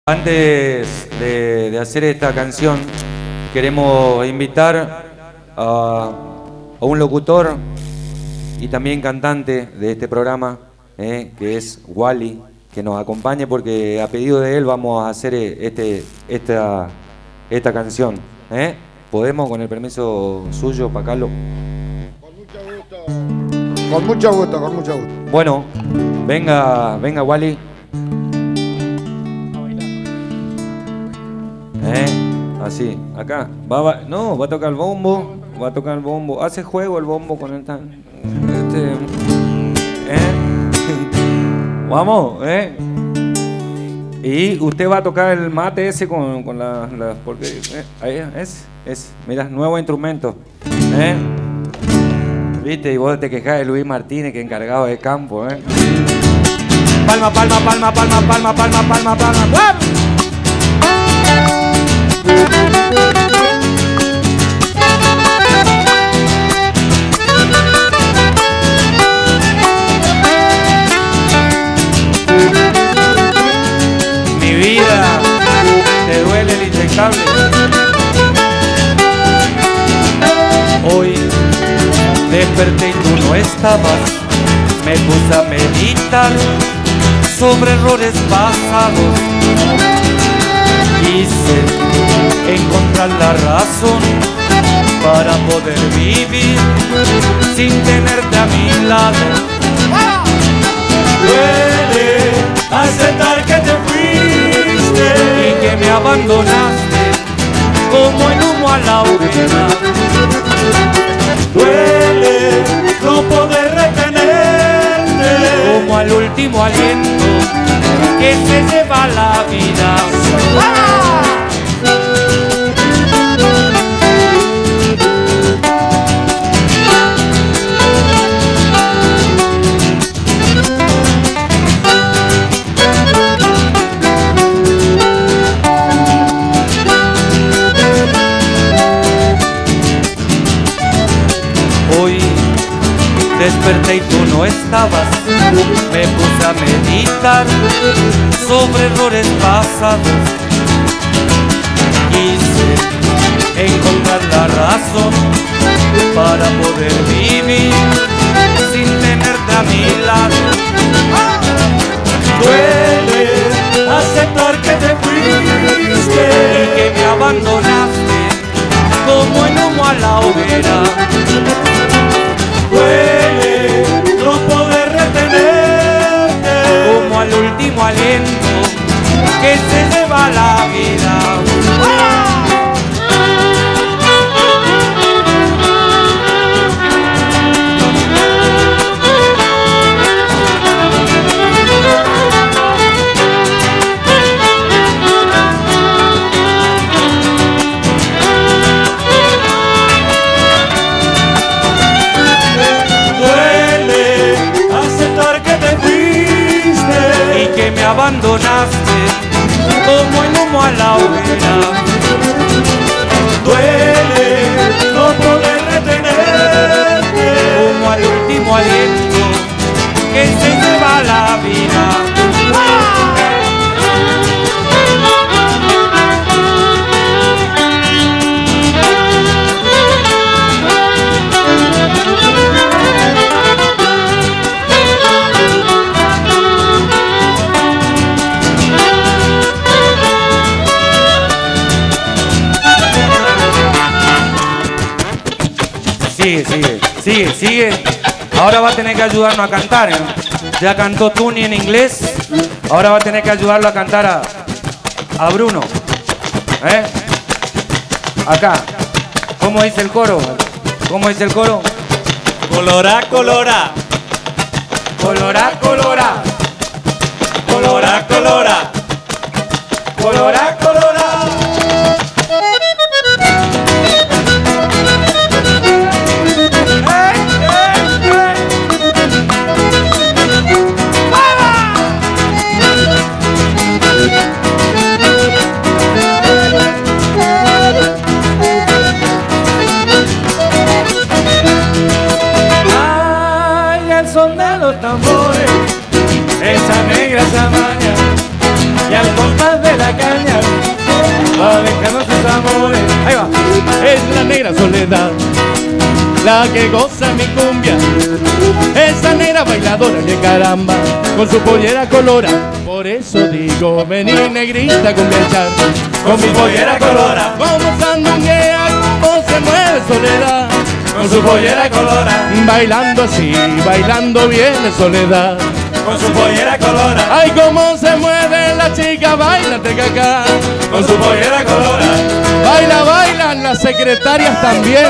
Antes de hacer esta canción, queremos invitar a un locutor y también cantante de este programa, que es Wally, que nos acompañe porque a pedido de él vamos a hacer esta canción. ¿Podemos, con el permiso suyo, Pacalo? Con mucho gusto. Con mucho gusto, con mucho gusto. Bueno, venga Wally. Así, acá. Va a tocar el bombo. Va a tocar el bombo. Hace juego el bombo con el tan. Vamos, Y usted va a tocar el mate ese con porque ahí es. Mira, nuevo instrumento. Viste, y vos te quejás de Luis Martínez, que encargado de campo, Palma, palma, palma, palma, palma, palma, palma, palma. ¡Wow! Mi vida, te duele el inyectable. Hoy desperté y tú no estabas. Me puse a meditar sobre errores pasados. Quise encontrar la razón para poder vivir sin tenerte a mi lado. Duele aceptar que te fuiste y que me abandonaste como el humo a la hoguera. Duele no poder retenerte como al último aliento que se lleva la vida. Hoy desperté y tú no estabas. Me puse a meditar sobre errores pasados. Quise encontrar la razón para poder vivir sin tenerte a mi lado. Duele aceptar que te fuiste y que me abandonaste como el humo a la hoguera. Duele no poder retenerte como al último aliento que se lleva la vida. Me abandonaste como el humo a la hoguera. Duele no poder retenerte como al último aliento que se lleva la vida. Sigue. Ahora va a tener que ayudarnos a cantar. Ya cantó Tuni en inglés. Ahora va a tener que ayudarlo a cantar a Bruno. Acá. ¿Cómo dice el coro? Colorá, colorá. Colorá, colorá. Colorá, colorá. Colorá, colorá. Tambores, esa negra chamaña, y al compás de la caña, va dejando sus amores. Ahí va. Es la negra soledad, la que goza mi cumbia. Esa negra bailadora de caramba, con su pollera colora. Por eso digo, vení negrita cumbiachar, con mi pollera colora. Como sandunguea, como se mueve soledad, con su pollera colora. Bailando así, bailando bien soledad, con su pollera colora. Ay, cómo se mueve la chica, bailate acá, con su pollera colora. Baila, bailan las secretarias también.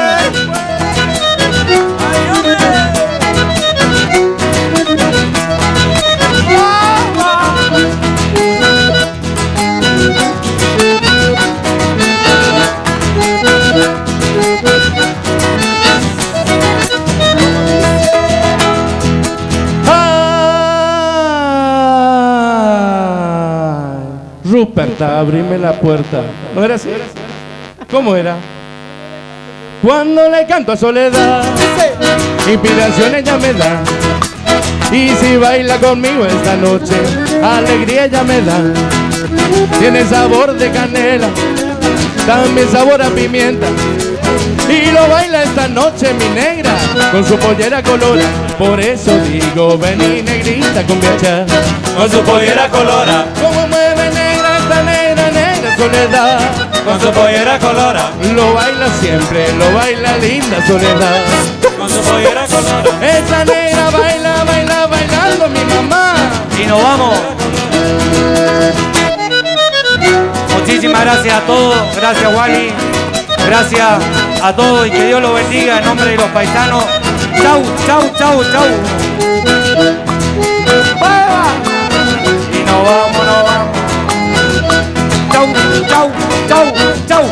Rupert, abrime la puerta. ¿No era así? ¿Cómo era? Cuando le canto a Soledad, inspiración ella me da. Y si baila conmigo esta noche, alegría ella me da. Tiene sabor de canela, también sabor a pimienta. Y lo baila esta noche mi negra, con su pollera colora. Por eso digo, vení negrita cumbiachar, con su pollera colora. Como mueve negra esta negra, negra Soledad, con su pollera colora. Lo baila siempre, lo baila linda Soledad, con su pollera colora. Esta negra baila, baila, bailando mi mamá. Y nos vamos. Muchísimas gracias a todos. Gracias, Wally. Gracias a todos y que Dios los bendiga en nombre de los paisanos. Chau, chau, chau, chau. Y nos vamos, nos vamos. Chau, chau, chau, chau.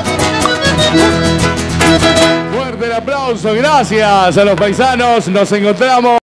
Fuerte el aplauso, gracias a los paisanos. Nos encontramos.